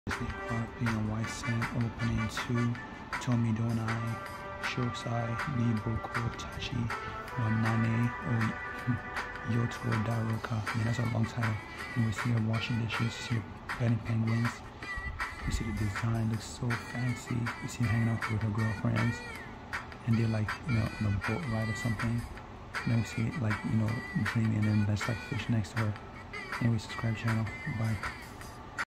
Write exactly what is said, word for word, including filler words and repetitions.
Park being a white sand opening to Tomi Donai, Shosai, Niboko, Tachi, Wanane, or Yoto Daroka. I mean, that's a long title. And we see her washing dishes, you see her petting penguins. You see the design looks so fancy. You see her hanging out with her girlfriends. And they're like, you know, on a boat ride or something. And then we see it like, you know, dreaming, and then there's like fish next to her. Anyway, subscribe channel. Bye.